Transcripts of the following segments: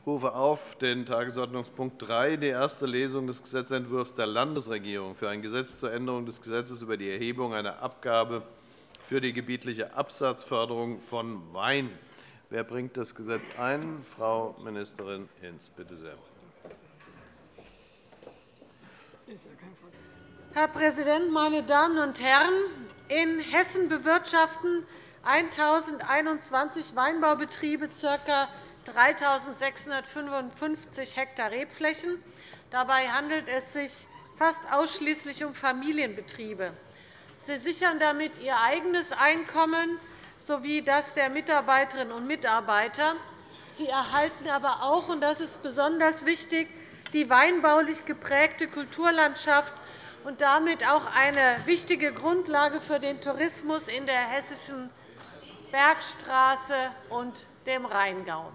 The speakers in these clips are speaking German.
Ich rufe auf den Tagesordnungspunkt 3, die erste Lesung des Gesetzentwurfs der Landesregierung für ein Gesetz zur Änderung des Gesetzes über die Erhebung einer Abgabe für die gebietliche Absatzförderung von Wein. Wer bringt das Gesetz ein? Frau Ministerin Hinz, bitte sehr. Herr Präsident, meine Damen und Herren! In Hessen bewirtschaften 1.021 Weinbaubetriebe ca. 3.655 Hektar Rebflächen. Dabei handelt es sich fast ausschließlich um Familienbetriebe. Sie sichern damit ihr eigenes Einkommen sowie das der Mitarbeiterinnen und Mitarbeiter. Sie erhalten aber auch, und das ist besonders wichtig, die weinbaulich geprägte Kulturlandschaft und damit auch eine wichtige Grundlage für den Tourismus in der hessischen Bergstraße und dem Rheingau.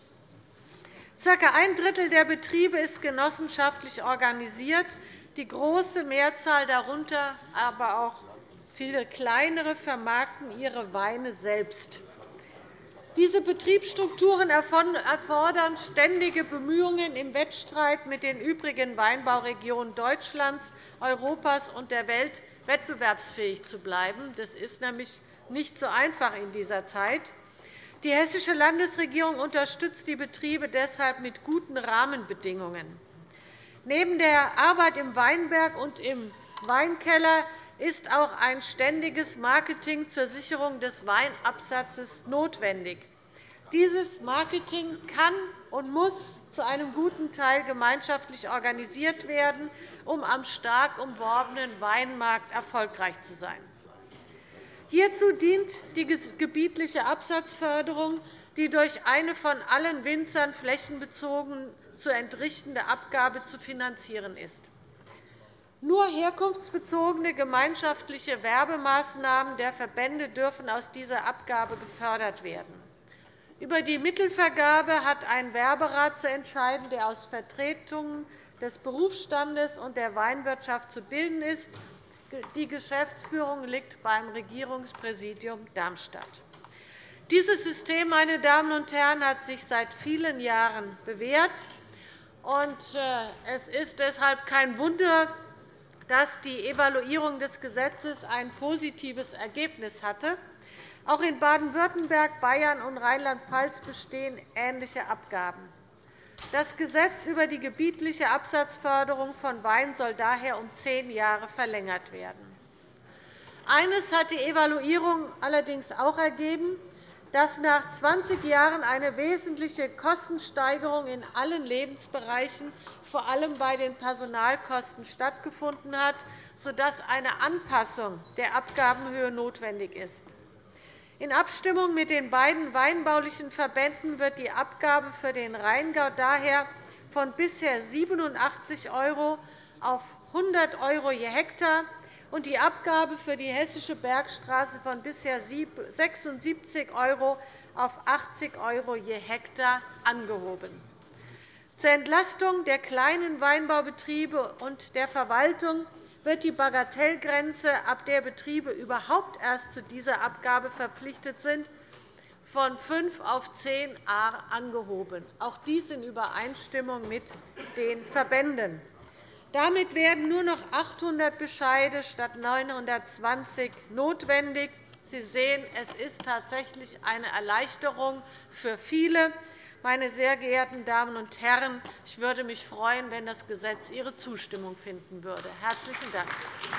Circa ein Drittel der Betriebe ist genossenschaftlich organisiert. Die große Mehrzahl darunter, aber auch viele kleinere, vermarkten ihre Weine selbst. Diese Betriebsstrukturen erfordern ständige Bemühungen, im Wettstreit mit den übrigen Weinbauregionen Deutschlands, Europas und der Welt wettbewerbsfähig zu bleiben. Das ist nämlich nicht so einfach in dieser Zeit. Die Hessische Landesregierung unterstützt die Betriebe deshalb mit guten Rahmenbedingungen. Neben der Arbeit im Weinberg und im Weinkeller ist auch ein ständiges Marketing zur Sicherung des Weinabsatzes notwendig. Dieses Marketing kann und muss zu einem guten Teil gemeinschaftlich organisiert werden, um am stark umworbenen Weinmarkt erfolgreich zu sein. Hierzu dient die gebietliche Absatzförderung, die durch eine von allen Winzern flächenbezogen zu entrichtende Abgabe zu finanzieren ist. Nur herkunftsbezogene gemeinschaftliche Werbemaßnahmen der Verbände dürfen aus dieser Abgabe gefördert werden. Über die Mittelvergabe hat ein Werberat zu entscheiden, der aus Vertretungen des Berufsstandes und der Weinwirtschaft zu bilden ist. Die Geschäftsführung liegt beim Regierungspräsidium Darmstadt. Dieses System, meine Damen und Herren, hat sich seit vielen Jahren bewährt. Es ist deshalb kein Wunder, dass die Evaluierung des Gesetzes ein positives Ergebnis hatte. Auch in Baden-Württemberg, Bayern und Rheinland-Pfalz bestehen ähnliche Abgaben. Das Gesetz über die gebietliche Absatzförderung von Wein soll daher um 10 Jahre verlängert werden. Eines hat die Evaluierung allerdings auch ergeben, dass nach 20 Jahren eine wesentliche Kostensteigerung in allen Lebensbereichen, vor allem bei den Personalkosten, stattgefunden hat, sodass eine Anpassung der Abgabenhöhe notwendig ist. In Abstimmung mit den beiden weinbaulichen Verbänden wird die Abgabe für den Rheingau daher von bisher 87 € auf 100 € je Hektar und die Abgabe für die Hessische Bergstraße von bisher 76 € auf 80 € je Hektar angehoben. Zur Entlastung der kleinen Weinbaubetriebe und der Verwaltung wird die Bagatellgrenze, ab der Betriebe überhaupt erst zu dieser Abgabe verpflichtet sind, von 5 auf 10 Ar angehoben, auch dies in Übereinstimmung mit den Verbänden. Damit werden nur noch 800 Bescheide statt 920 notwendig. Sie sehen, es ist tatsächlich eine Erleichterung für viele. Meine sehr geehrten Damen und Herren, ich würde mich freuen, wenn das Gesetz Ihre Zustimmung finden würde. – Herzlichen Dank.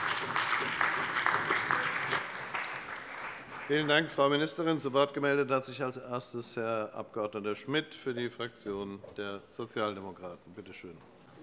Vielen Dank, Frau Ministerin. Zu Wort gemeldet hat sich als erstes Herr Abg. Schmidt für die Fraktion der Sozialdemokraten. Bitte schön.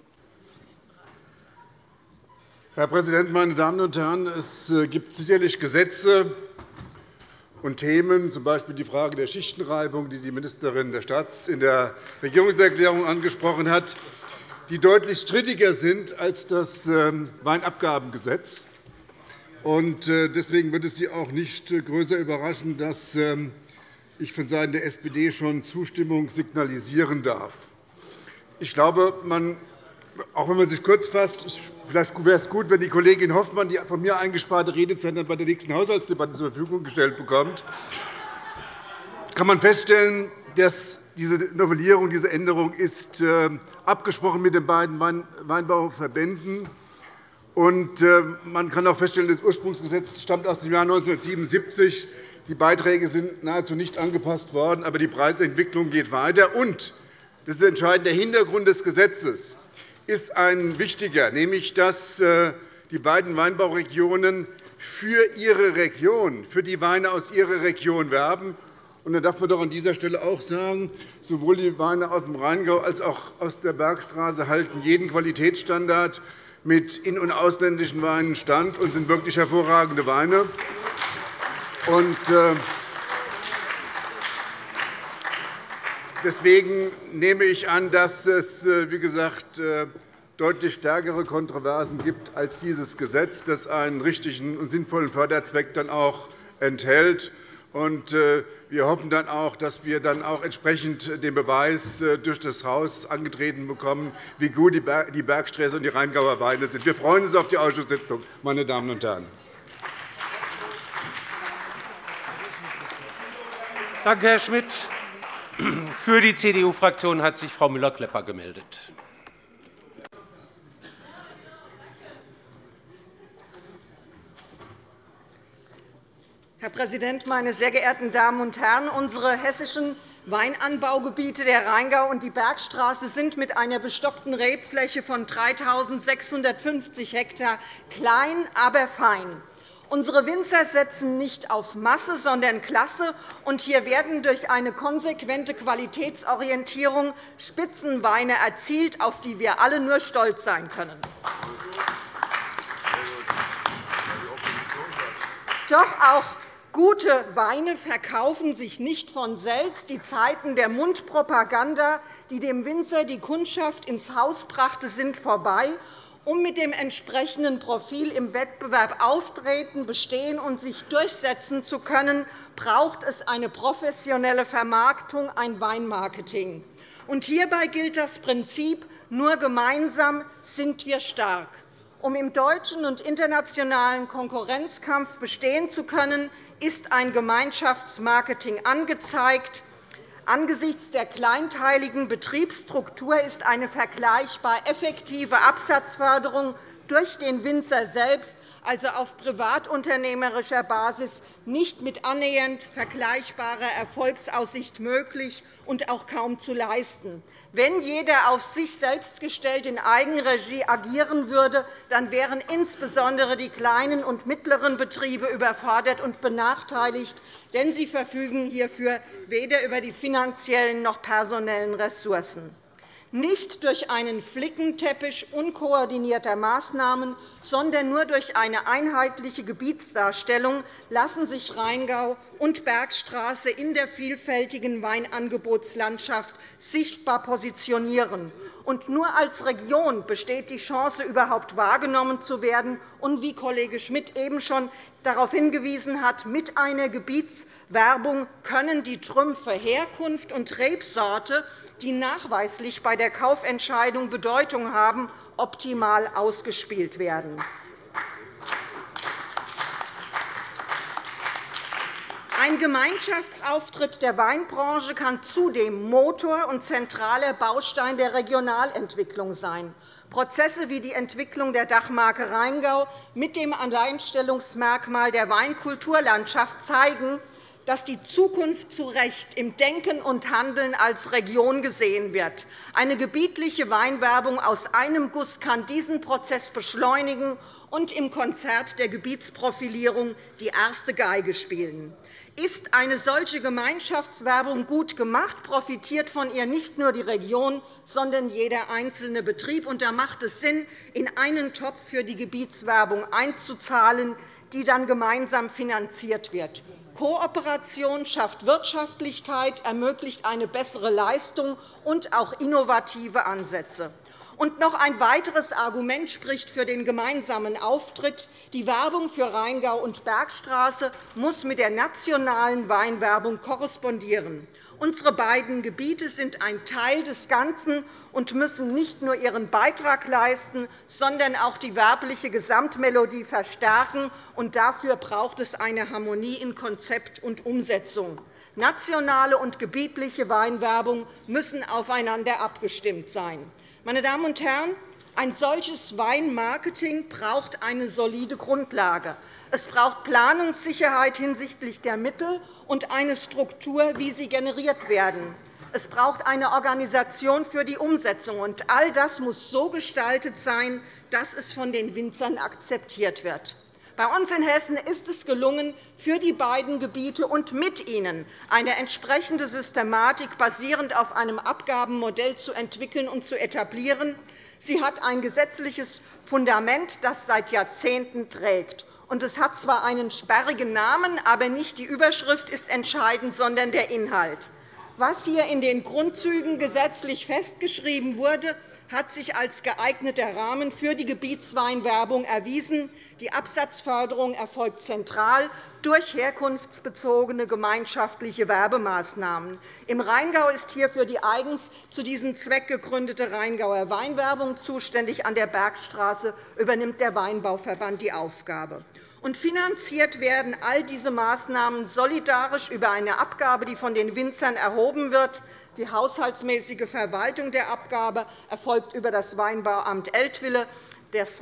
Herr Präsident, meine Damen und Herren! Es gibt sicherlich Gesetze und Themen, z. B. die Frage der Schichtenreibung, die die Ministerin in der Regierungserklärung angesprochen hat, die deutlich strittiger sind als das Weinabgabengesetz. Deswegen wird es Sie auch nicht größer überraschen, dass ich vonseiten der SPD schon Zustimmung signalisieren darf. Ich glaube, auch wenn man sich kurz fasst, vielleicht wäre es gut, wenn die Kollegin Hoffmann die von mir eingesparte Redezeit bei der nächsten Haushaltsdebatte zur Verfügung gestellt bekommt. Kann man feststellen, dass Diese Novellierung, diese Änderung ist abgesprochen mit den beiden Weinbauverbänden. Man kann auch feststellen, das Ursprungsgesetz stammt aus dem Jahr 1977. Die Beiträge sind nahezu nicht angepasst worden, aber die Preisentwicklung geht weiter. Und das ist entscheidend, der Hintergrund des Gesetzes ist ein wichtiger, nämlich dass die beiden Weinbauregionen für ihre Region, für die Weine aus ihrer Region werben. Und da darf man doch an dieser Stelle auch sagen, sowohl die Weine aus dem Rheingau als auch aus der Bergstraße halten jeden Qualitätsstandard mit in- und ausländischen Weinen stand und sind wirklich hervorragende Weine. Deswegen nehme ich an, dass es, wie gesagt, deutlich stärkere Kontroversen gibt als dieses Gesetz, das einen richtigen und sinnvollen Förderzweck dann auch enthält. Wir hoffen dann auch, dass wir dann auch entsprechend den Beweis durch das Haus angetreten bekommen, wie gut die Bergstraße und die Rheingauer Weine sind. Wir freuen uns auf die Ausschusssitzung, meine Damen und Herren. Danke, Herr Schmidt. Für die CDU-Fraktion hat sich Frau Müller-Klepper gemeldet. Herr Präsident, meine sehr geehrten Damen und Herren! Unsere hessischen Weinanbaugebiete, der Rheingau und die Bergstraße, sind mit einer bestockten Rebfläche von 3.650 Hektar klein, aber fein. Unsere Winzer setzen nicht auf Masse, sondern Klasse. Und hier werden durch eine konsequente Qualitätsorientierung Spitzenweine erzielt, auf die wir alle nur stolz sein können. Doch auch gute Weine verkaufen sich nicht von selbst. Die Zeiten der Mundpropaganda, die dem Winzer die Kundschaft ins Haus brachte, sind vorbei. Um mit dem entsprechenden Profil im Wettbewerb auftreten, bestehen und sich durchsetzen zu können, braucht es eine professionelle Vermarktung, ein Weinmarketing. Und hierbei gilt das Prinzip, nur gemeinsam sind wir stark. Um im deutschen und internationalen Konkurrenzkampf bestehen zu können, ist ein Gemeinschaftsmarketing angezeigt. Angesichts der kleinteiligen Betriebsstruktur ist eine vergleichbar effektive Absatzförderung durch den Winzer selbst, also auf privatunternehmerischer Basis, nicht mit annähernd vergleichbarer Erfolgsaussicht möglich und auch kaum zu leisten. Wenn jeder auf sich selbst gestellt in Eigenregie agieren würde, dann wären insbesondere die kleinen und mittleren Betriebe überfordert und benachteiligt, denn sie verfügen hierfür weder über die finanziellen noch personellen Ressourcen. Nicht durch einen Flickenteppich unkoordinierter Maßnahmen, sondern nur durch eine einheitliche Gebietsdarstellung lassen sich Rheingau und Bergstraße in der vielfältigen Weinangebotslandschaft sichtbar positionieren. Und nur als Region besteht die Chance, überhaupt wahrgenommen zu werden und, wie Kollege Schmidt eben schon darauf hingewiesen hat, mit einer Gebietswerbung können die Trümpfe Herkunft und Rebsorte, die nachweislich bei der Kaufentscheidung Bedeutung haben, optimal ausgespielt werden. Ein Gemeinschaftsauftritt der Weinbranche kann zudem Motor und zentraler Baustein der Regionalentwicklung sein. Prozesse wie die Entwicklung der Dachmarke Rheingau mit dem Alleinstellungsmerkmal der Weinkulturlandschaft zeigen, dass die Zukunft zu Recht im Denken und Handeln als Region gesehen wird. Eine gebietliche Weinwerbung aus einem Guss kann diesen Prozess beschleunigen und im Konzert der Gebietsprofilierung die erste Geige spielen. Ist eine solche Gemeinschaftswerbung gut gemacht, profitiert von ihr nicht nur die Region, sondern jeder einzelne Betrieb. Und da macht es Sinn, in einen Topf für die Gebietswerbung einzuzahlen, die dann gemeinsam finanziert wird. Kooperation schafft Wirtschaftlichkeit, ermöglicht eine bessere Leistung und auch innovative Ansätze. Und noch ein weiteres Argument spricht für den gemeinsamen Auftritt. Die Werbung für Rheingau und Bergstraße muss mit der nationalen Weinwerbung korrespondieren. Unsere beiden Gebiete sind ein Teil des Ganzen und müssen nicht nur ihren Beitrag leisten, sondern auch die werbliche Gesamtmelodie verstärken. Und dafür braucht es eine Harmonie in Konzept und Umsetzung. Nationale und gebietliche Weinwerbung müssen aufeinander abgestimmt sein. Meine Damen und Herren, ein solches Weinmarketing braucht eine solide Grundlage. Es braucht Planungssicherheit hinsichtlich der Mittel und eine Struktur, wie sie generiert werden. Es braucht eine Organisation für die Umsetzung. Und all das muss so gestaltet sein, dass es von den Winzern akzeptiert wird. Bei uns in Hessen ist es gelungen, für die beiden Gebiete und mit ihnen eine entsprechende Systematik basierend auf einem Abgabenmodell zu entwickeln und zu etablieren. Sie hat ein gesetzliches Fundament, das seit Jahrzehnten trägt. Es hat zwar einen sperrigen Namen, aber nicht die Überschrift ist entscheidend, sondern der Inhalt. Was hier in den Grundzügen gesetzlich festgeschrieben wurde, hat sich als geeigneter Rahmen für die Gebietsweinwerbung erwiesen. Die Absatzförderung erfolgt zentral durch herkunftsbezogene gemeinschaftliche Werbemaßnahmen. Im Rheingau ist hierfür die eigens zu diesem Zweck gegründete Rheingauer Weinwerbung zuständig. An der Bergstraße übernimmt der Weinbauverband die Aufgabe. Und finanziert werden all diese Maßnahmen solidarisch über eine Abgabe, die von den Winzern erhoben wird. Die haushaltsmäßige Verwaltung der Abgabe erfolgt über das Weinbauamt Eltville. Das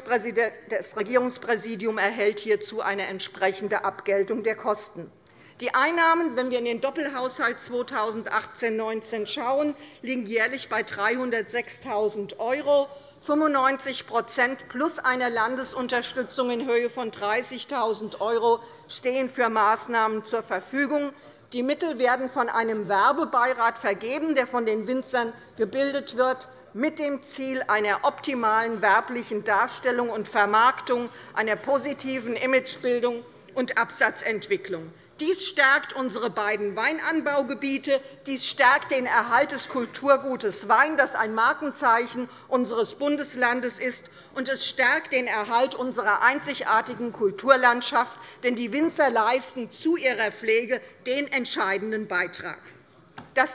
Regierungspräsidium erhält hierzu eine entsprechende Abgeltung der Kosten. Die Einnahmen, wenn wir in den Doppelhaushalt 2018-19 schauen, liegen jährlich bei 306.000 €. 95 plus einer Landesunterstützung in Höhe von 30.000 € stehen für Maßnahmen zur Verfügung. Die Mittel werden von einem Werbebeirat vergeben, der von den Winzern gebildet wird, mit dem Ziel einer optimalen werblichen Darstellung und Vermarktung, einer positiven Imagebildung und Absatzentwicklung. Dies stärkt unsere beiden Weinanbaugebiete. Dies stärkt den Erhalt des Kulturgutes Wein, das ein Markenzeichen unseres Bundeslandes ist. Und es stärkt den Erhalt unserer einzigartigen Kulturlandschaft, denn die Winzer leisten zu ihrer Pflege den entscheidenden Beitrag. Das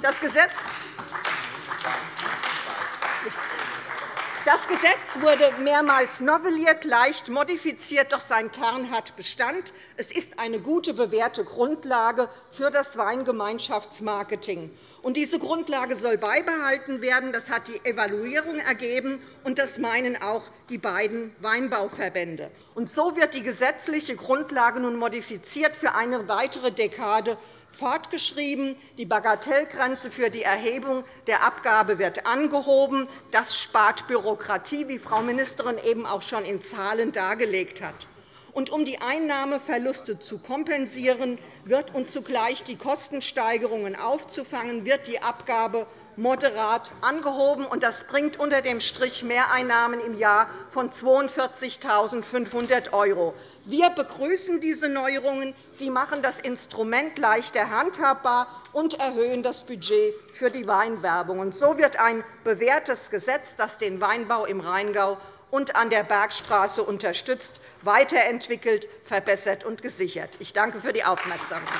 Gesetz wurde mehrmals novelliert, leicht modifiziert, doch sein Kern hat Bestand. Es ist eine gute, bewährte Grundlage für das Weingemeinschaftsmarketing. Diese Grundlage soll beibehalten werden. Das hat die Evaluierung ergeben, und das meinen auch die beiden Weinbauverbände. So wird die gesetzliche Grundlage nun modifiziert für eine weitere Dekade fortgeschrieben. Die Bagatellgrenze für die Erhebung der Abgabe wird angehoben. Das spart Bürokratie, wie Frau Ministerin eben auch schon in Zahlen dargelegt hat. Und um die Einnahmeverluste zu kompensieren und zugleich die Kostensteigerungen aufzufangen, wird die Abgabe moderat angehoben. Das bringt unter dem Strich Mehreinnahmen im Jahr von 42.500 €. Wir begrüßen diese Neuerungen. Sie machen das Instrument leichter handhabbar und erhöhen das Budget für die Weinwerbung. So wird ein bewährtes Gesetz, das den Weinbau im Rheingau und an der Bergstraße unterstützt, weiterentwickelt, verbessert und gesichert. Ich danke für die Aufmerksamkeit.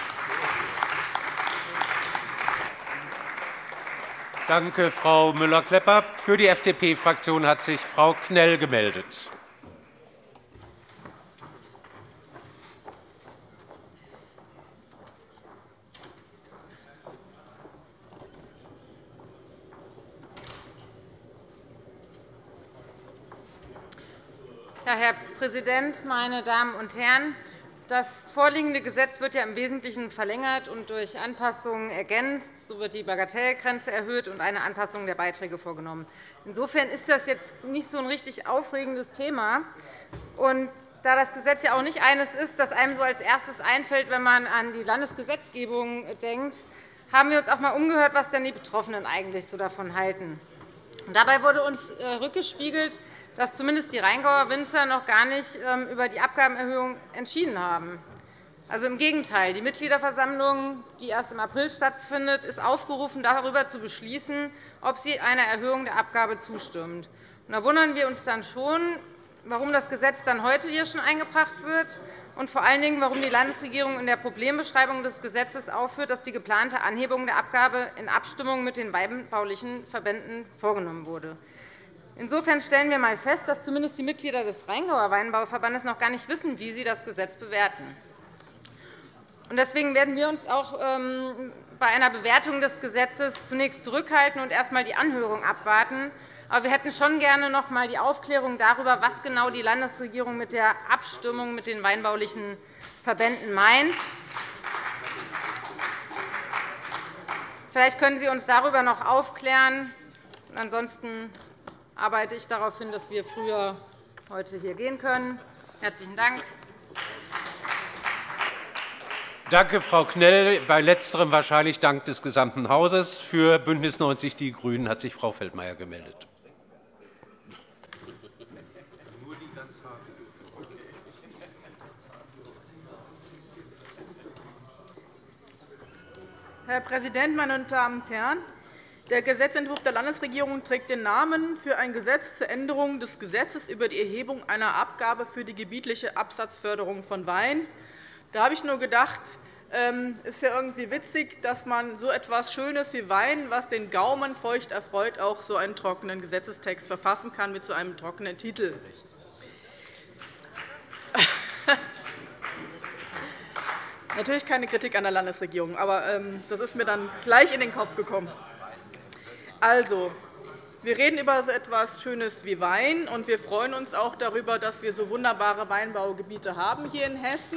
Danke, Frau Müller-Klepper. Für die FDP-Fraktion hat sich Frau Knell gemeldet. Herr Präsident, meine Damen und Herren! Das vorliegende Gesetz wird im Wesentlichen verlängert und durch Anpassungen ergänzt. So wird die Bagatellgrenze erhöht und eine Anpassung der Beiträge vorgenommen. Insofern ist das jetzt nicht so ein richtig aufregendes Thema. Und da das Gesetz ja auch nicht eines ist, das einem so als Erstes einfällt, wenn man an die Landesgesetzgebung denkt, haben wir uns auch einmal umgehört, was denn die Betroffenen eigentlich so davon halten. Dabei wurde uns rückgespiegelt, dass zumindest die Rheingauer Winzer noch gar nicht über die Abgabenerhöhung entschieden haben. Also im Gegenteil. Die Mitgliederversammlung, die erst im April stattfindet, ist aufgerufen, darüber zu beschließen, ob sie einer Erhöhung der Abgabe zustimmt. Da wundern wir uns dann schon, warum das Gesetz dann heute hier schon eingebracht wird und vor allen Dingen, warum die Landesregierung in der Problembeschreibung des Gesetzes aufführt, dass die geplante Anhebung der Abgabe in Abstimmung mit den weinbaulichen Verbänden vorgenommen wurde. Insofern stellen wir einmal fest, dass zumindest die Mitglieder des Rheingauer Weinbauverbandes noch gar nicht wissen, wie sie das Gesetz bewerten. Deswegen werden wir uns auch bei einer Bewertung des Gesetzes zunächst zurückhalten und erst einmal die Anhörung abwarten. Aber wir hätten schon gerne noch einmal die Aufklärung darüber, was genau die Landesregierung mit der Abstimmung mit den weinbaulichen Verbänden meint. Vielleicht können Sie uns darüber noch aufklären. Ansonsten arbeite ich darauf hin, dass wir früher heute hier gehen können. Herzlichen Dank. Danke, Frau Knell. Bei Letzterem wahrscheinlich Dank des gesamten Hauses. Für BÜNDNIS 90 die GRÜNEN hat sich Frau Feldmayer gemeldet. Herr Präsident, meine Damen und Herren! Der Gesetzentwurf der Landesregierung trägt den Namen für ein Gesetz zur Änderung des Gesetzes über die Erhebung einer Abgabe für die gebietliche Absatzförderung von Wein. Da habe ich nur gedacht, es ist ja irgendwie witzig, dass man so etwas Schönes wie Wein, was den Gaumen feucht erfreut, auch so einen trockenen Gesetzestext verfassen kann mit so einem trockenen Titel. Natürlich keine Kritik an der Landesregierung, aber das ist mir dann gleich in den Kopf gekommen. Also, wir reden über so etwas Schönes wie Wein, und wir freuen uns auch darüber, dass wir so wunderbare Weinbaugebiete haben hier in Hessen.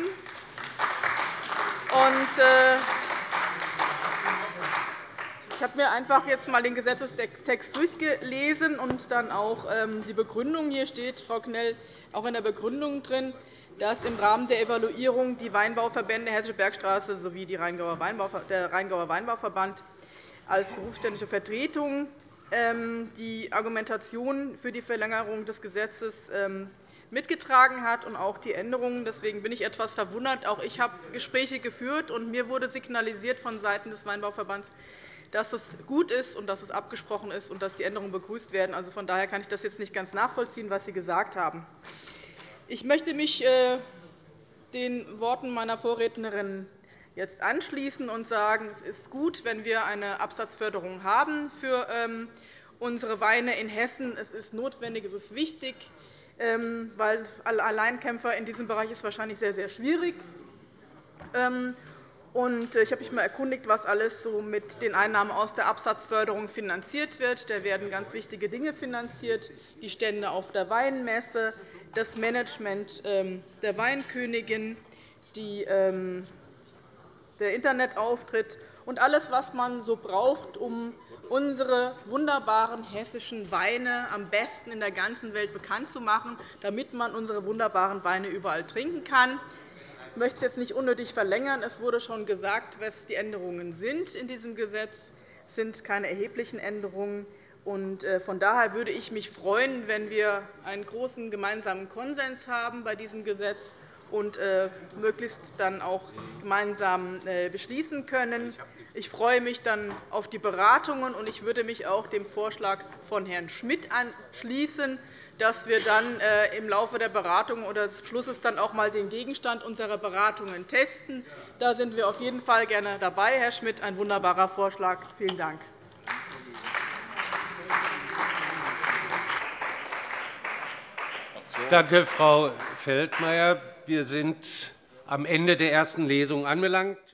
Ich habe mir einfach jetzt einmal den Gesetzestext durchgelesen und dann auch die Begründung. Hier steht, Frau Knell, auch in der Begründung drin, dass im Rahmen der Evaluierung die Weinbauverbände Hessische Bergstraße sowie der Rheingauer Weinbauverband als berufsständische Vertretung die Argumentation für die Verlängerung des Gesetzes mitgetragen hat und auch die Änderungen. Deswegen bin ich etwas verwundert. Auch ich habe Gespräche geführt, und mir wurde signalisiert vonseiten des Weinbauverbands, dass es gut ist und dass es abgesprochen ist und dass die Änderungen begrüßt werden. Also von daher kann ich das jetzt nicht ganz nachvollziehen, was Sie gesagt haben. Ich möchte mich den Worten meiner Vorrednerin jetzt anschließen und sagen, es ist gut, wenn wir eine Absatzförderung haben für unsere Weine in Hessen. Es ist notwendig, es ist wichtig, weil Alleinkämpfer in diesem Bereich ist wahrscheinlich sehr, sehr schwierig. Ich habe mich mal erkundigt, was alles so mit den Einnahmen aus der Absatzförderung finanziert wird. Da werden ganz wichtige Dinge finanziert, die Stände auf der Weinmesse, das Management der Weinkönigin, der Internetauftritt und alles, was man so braucht, um unsere wunderbaren hessischen Weine am besten in der ganzen Welt bekannt zu machen, damit man unsere wunderbaren Weine überall trinken kann. Ich möchte es jetzt nicht unnötig verlängern. Es wurde schon gesagt, was die Änderungen sind in diesem Gesetz. Es sind keine erheblichen Änderungen. Von daher würde ich mich freuen, wenn wir einen großen gemeinsamen Konsens haben bei diesem Gesetz und möglichst dann auch gemeinsam beschließen können. Ich freue mich dann auf die Beratungen, und ich würde mich auch dem Vorschlag von Herrn Schmidt anschließen, dass wir dann im Laufe der Beratungen oder des Beschlusses dann auch einmal den Gegenstand unserer Beratungen testen. Da sind wir auf jeden Fall gerne dabei, Herr Schmidt. Ein wunderbarer Vorschlag. Vielen Dank. Danke, Frau Feldmayer. Wir sind am Ende der ersten Lesung angelangt.